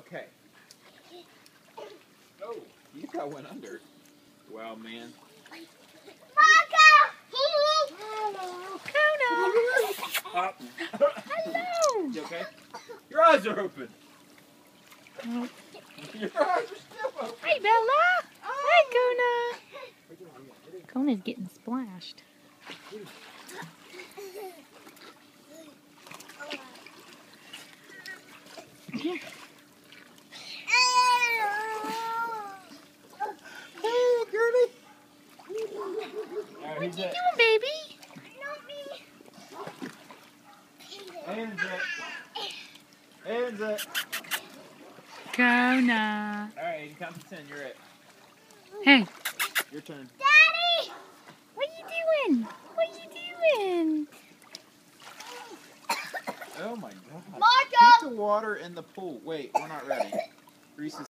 Okay. Oh, you got one under. Well, man. Hello, Kona. Hello. You okay? Your eyes are open. Oh. Your eyes are still open. Hey, Bella. Hi, Kona. Kona's getting splashed. Here. Hey, Gertie. What you doing, baby? Hands up. Hands up. Kona. All right, you can count to 10. You're it. Hey. Your turn. Daddy! What you doing? What you doing? Oh my God. Marco! Keep the water in the pool. Wait, we're not ready. Reese is